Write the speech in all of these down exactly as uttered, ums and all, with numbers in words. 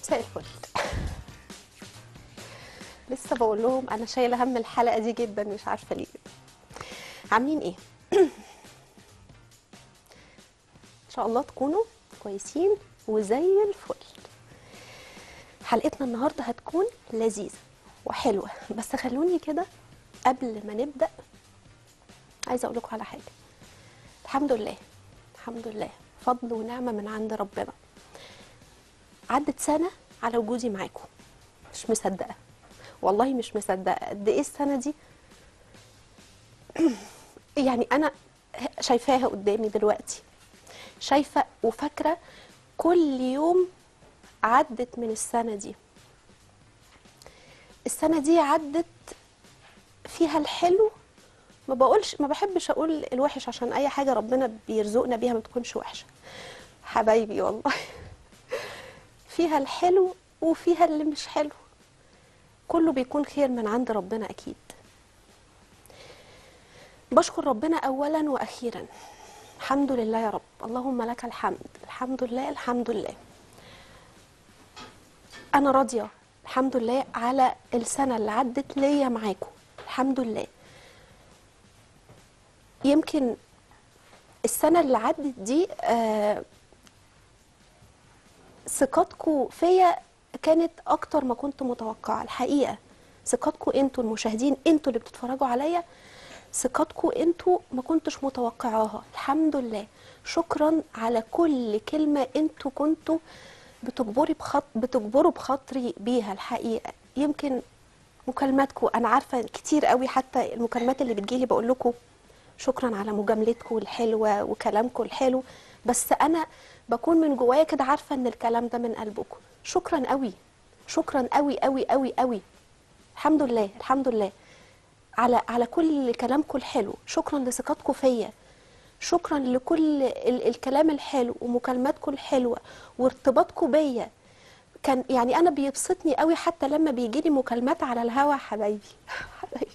مساء الفل. لسه بقول لهم انا شايله هم الحلقه دي جدا، مش عارفه ليه. عاملين ايه؟ ان شاء الله تكونوا كويسين وزي الفل. حلقتنا النهارده هتكون لذيذه وحلوه، بس خلوني كده قبل ما نبدا عايزه اقول لكم على حاجه. الحمد لله الحمد لله، فضل ونعمه من عند ربنا. عدت سنه على وجودي معاكم، مش مصدقه والله، مش مصدقه قد ايه السنه دي. يعني انا شايفاها قدامي دلوقتي، شايفه وفاكره كل يوم عدت من السنه دي. السنه دي عدت فيها الحلو، ما بقولش ما بحبش اقول الوحش عشان اي حاجه ربنا بيرزقنا بيها ما تكونش وحشه حبايبي والله. فيها الحلو وفيها اللي مش حلو، كله بيكون خير من عند ربنا اكيد. بشكر ربنا اولا واخيرا، الحمد لله يا رب، اللهم لك الحمد، الحمد لله الحمد لله. انا راضيه الحمد لله على السنه اللي عدت ليا معاكم، الحمد لله. يمكن السنه اللي عدت دي آه ثقتكم فيا كانت اكتر ما كنت متوقعه الحقيقه. ثقتكم انتوا المشاهدين، انتوا اللي بتتفرجوا عليا، ثقتكم انتوا ما كنتش متوقعاها، الحمد لله. شكرا على كل كلمه انتوا كنتوا بتجبري بخط بتجبروا بخاطري بيها الحقيقه. يمكن مكالماتكم انا عارفه كتير قوي، حتى المكالمات اللي بتجيلي بقول لكم شكرا على مجاملتكم الحلوه وكلامكم الحلو، بس انا بكون من جوايا كده عارفه ان الكلام ده من قلبكم. شكرا قوي، شكرا قوي قوي قوي قوي. الحمد لله الحمد لله على على كل كلامكم الحلو، شكرا لثقتكم فيا، شكرا لكل ال الكلام الحلو ومكالماتكم الحلوه وارتباطكم بيا. كان يعني انا بيبسطني قوي حتى لما بيجي لي مكالمات على الهوا حبايبي. حبايبي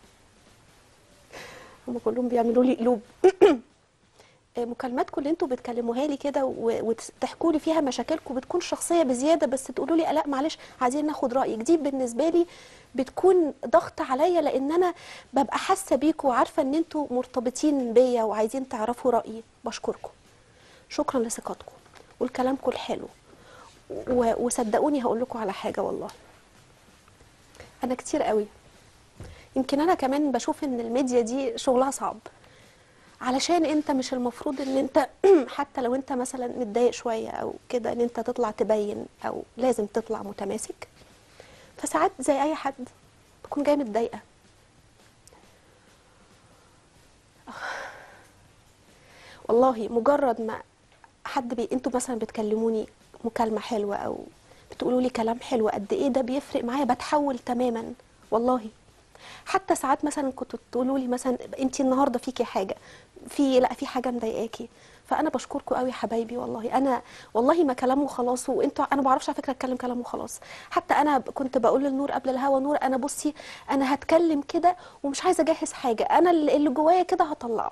هم كلهم بيعملوا لي قلوب. مكالماتكم اللي انتوا بتكلموها لي كده وتحكوا لي فيها مشاكلكم بتكون شخصيه بزياده، بس تقولوا لي لا معلش عايزين ناخد رايك، دي بالنسبه لي بتكون ضغط عليا، لان انا ببقى حاسه بيكم وعارفه ان انتوا مرتبطين بيا وعايزين تعرفوا رايي. بشكركم، شكرا لثقتكم والكلامكم الحلو. وصدقوني هقول لكم على حاجه والله، انا كتير قوي يمكن انا كمان بشوف ان الميديا دي شغلها صعب، علشان انت مش المفروض ان انت حتى لو انت مثلا متضايق شويه او كده ان انت تطلع تبين، او لازم تطلع متماسك. فساعات زي اي حد بكون جايه متضايقه، والله مجرد ما حد بي انتوا مثلا بتكلموني مكالمه حلوه او بتقولوا لي كلام حلو، قد ايه ده بيفرق معايا، بتحول تماما والله. حتى ساعات مثلا كنتوا تقولوا لي مثلا انت النهارده فيكي حاجه، في لا في حاجه مضايقاكي، فانا بشكركم قوي حبايبي والله. انا والله ما كلام وخلاص، وانتوا انا ما بعرفش على فكره اتكلم كلام وخلاص. حتى انا كنت بقول للنور قبل الهوا، نور انا بصي انا هتكلم كده ومش عايزه اجهز حاجه، انا اللي جوايا كده هطلعه.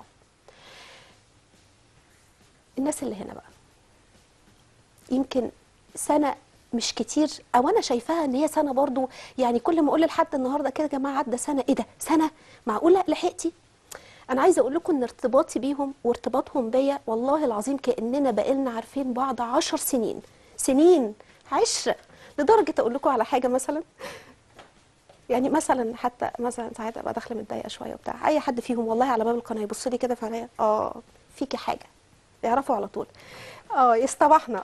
الناس اللي هنا بقى يمكن سنه مش كتير، او انا شايفاها ان هي سنه برضو، يعني كل ما اقول لحد النهارده كده يا جماعه عدى سنه، ايه ده سنه معقوله لحقتي؟ انا عايزه اقول لكم ان ارتباطي بيهم وارتباطهم بيا والله العظيم كاننا بقالنا عارفين بعض عشر سنين، سنين عشره. لدرجه اقول لكم على حاجه مثلا، يعني مثلا حتى مثلا ساعات ابقى داخله متضايقه شويه وبتاع، اي حد فيهم والله على باب القناه يبص لي كده فعليا اه فيكي حاجه، يعرفوا على طول اه يصطبحنا.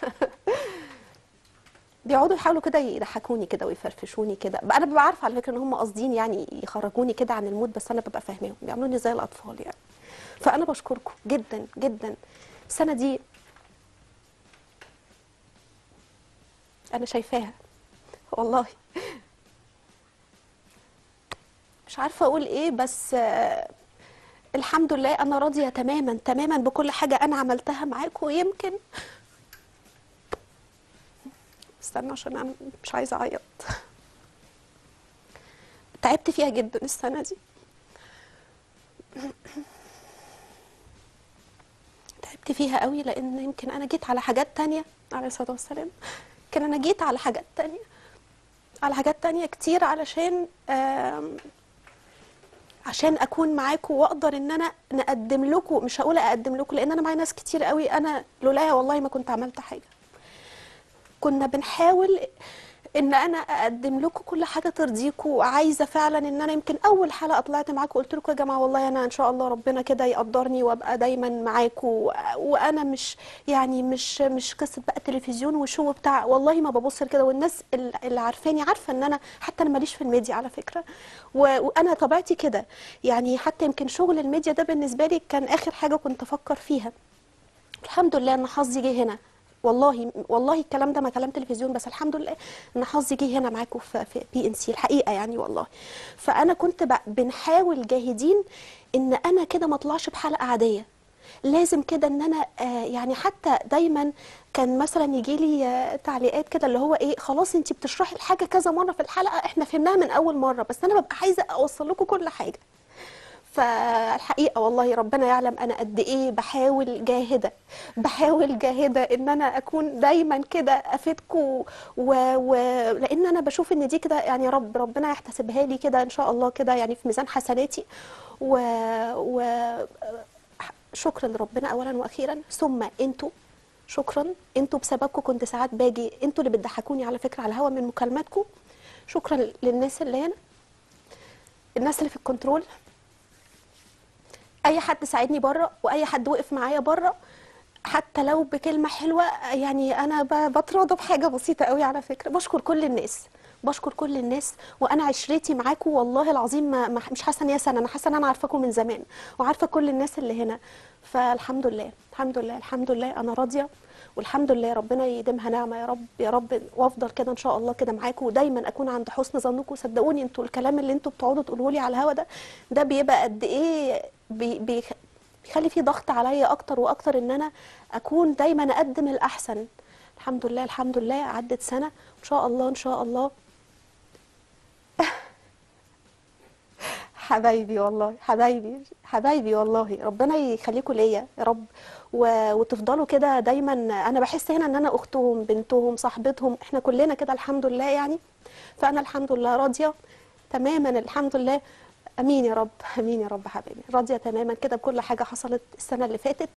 بيقعدوا يحاولوا كده يضحكوني كده ويفرفشوني كده، انا ببقى عارفه على فكره ان هم قاصدين يعني يخرجوني كده عن المود، بس انا ببقى فاهماهم بيعملوني زي الاطفال يعني. فانا بشكركم جدا جدا. السنه دي انا شايفاها والله، مش عارفه اقول ايه، بس آه الحمد لله انا راضيه تماما تماما بكل حاجه انا عملتها معاكم. يمكن استنى عشان انا مش عايزه اعيط، تعبت فيها جدا السنه دي، تعبت فيها قوي، لان يمكن انا جيت على حاجات تانية عليه الصلاه والسلام، لكن انا جيت على حاجات تانية، على حاجات تانية كتير علشان آم، عشان اكون معاكم واقدر ان انا نقدم لكم، مش هقول اقدم لكم لان انا معايا ناس كتير قوي، انا لولايا والله ما كنت عملت حاجه. كنا بنحاول ان انا اقدم لكم كل حاجه ترضيكم، وعايزه فعلا ان انا يمكن اول حلقه طلعت معاكم قلت لكم يا جماعه والله انا ان شاء الله ربنا كده يقدرني وابقى دايما معاكم، وانا مش يعني مش مش قصه بقى تلفزيون وشو بتاع، والله ما ببص كده، والناس ال- اللي عارفاني عارفه ان انا حتى انا ماليش في الميديا على فكره، و- وانا طبيعتي كده يعني، حتى يمكن شغل الميديا ده بالنسبه لي كان اخر حاجه كنت افكر فيها. الحمد لله ان حظي جه هنا، والله والله الكلام ده ما كلام تلفزيون، بس الحمد لله ان حظي جه هنا معاكم في في بي ان سي الحقيقه يعني والله. فانا كنت ب- بنحاول جاهدين ان انا كده ما اطلعش بحلقه عاديه، لازم كده ان انا آه يعني حتى دايما كان مثلا يجي لي آه تعليقات كده اللي هو ايه، خلاص انت بتشرحي الحاجه كذا مره في الحلقه احنا فهمناها من اول مره، بس انا ببقى عايزه اوصل لكم كل حاجه. فالحقيقة والله ربنا يعلم أنا قد إيه بحاول جاهدة، بحاول جاهدة إن أنا أكون دايما كده أفيدكم، و... و... لأن أنا بشوف إن دي كده يعني رب ربنا يحتسبها لي كده إن شاء الله كده يعني في ميزان حسناتي، و... و... شكرا لربنا أولا وأخيرا، ثم أنتوا شكرا، انتوا بسببكم كنت ساعات باجي، انتوا اللي بتضحكوني على فكرة على الهوا من مكالماتكم. شكرا للناس اللي هنا، الناس اللي في الكنترول، اي حد ساعدني بره واي حد وقف معايا بره حتى لو بكلمه حلوه، يعني انا ب- بتراضى بحاجه بسيطه قوي على فكره. بشكر كل الناس، بشكر كل الناس، وانا عشرتي معاكم والله العظيم ما ما- مش حاسه ان هي سنه، انا حاسه ان انا عارفاكم من زمان وعارفه كل الناس اللي هنا. فالحمد لله الحمد لله الحمد لله انا راضيه، والحمد لله ربنا يديمها نعمه يا رب يا رب، وافضل كده ان شاء الله كده معاكم، ودايما اكون عند حسن ظنكم. صدقوني انتوا الكلام اللي انتوا بتقعدوا تقولوا لي على الهوا ده، ده بيبقى قد ايه بي بي بيخلي فيه ضغط عليا اكتر واكتر ان انا اكون دايما اقدم الاحسن. الحمد لله الحمد لله عدت سنه ان شاء الله ان شاء الله. حبايبي والله حبايبي حبايبي والله ربنا يخليكم ليا يا رب، و... وتفضلوا كده دايما. انا بحس هنا ان انا اختهم بنتهم صاحبتهم، احنا كلنا كده الحمد لله يعني. فانا الحمد لله راضيه تماما الحمد لله. امين يا رب امين يا رب حبايبي، راضيه تماما كده بكل حاجه حصلت السنه اللي فاتت.